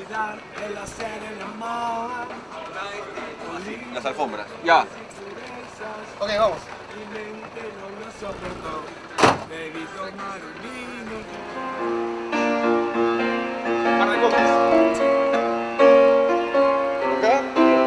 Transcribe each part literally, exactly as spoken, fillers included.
Las alfombras. Ya. Ok, vamos. Par de copas. Acá.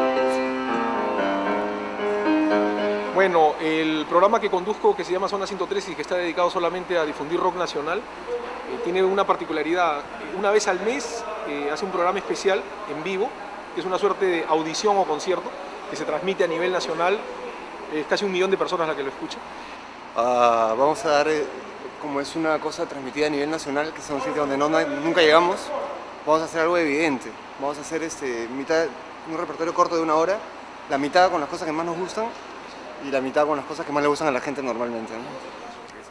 Bueno, el programa que conduzco, que se llama Zona ciento tres y que está dedicado solamente a difundir rock nacional, eh, tiene una particularidad. Una vez al mes eh, hace un programa especial en vivo, que es una suerte de audición o concierto, que se transmite a nivel nacional. Es casi un millón de personas la que lo escuchan. Uh, vamos a dar, eh, como es una cosa transmitida a nivel nacional, que es un sitio donde no, no, nunca llegamos, vamos a hacer algo evidente. Vamos a hacer este, mitad, un repertorio corto de una hora, la mitad con las cosas que más nos gustan y la mitad con las cosas que más le gustan a la gente normalmente, ¿no?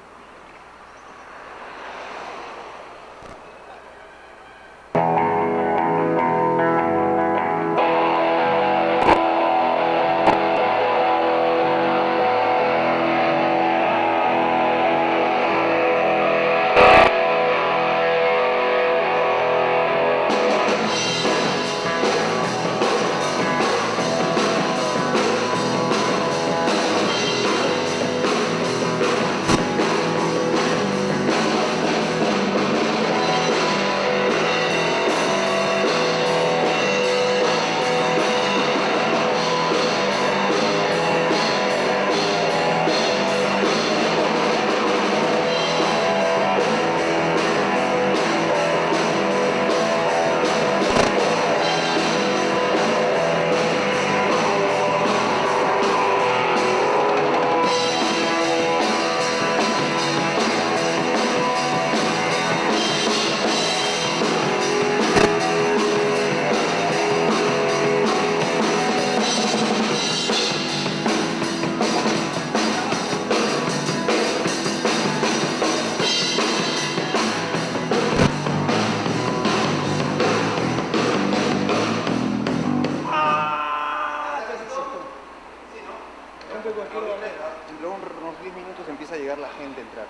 Y luego unos diez minutos empieza a llegar la gente a entrar.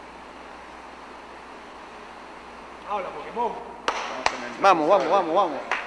Habla Pokémon. Vamos, vamos, vamos, vamos.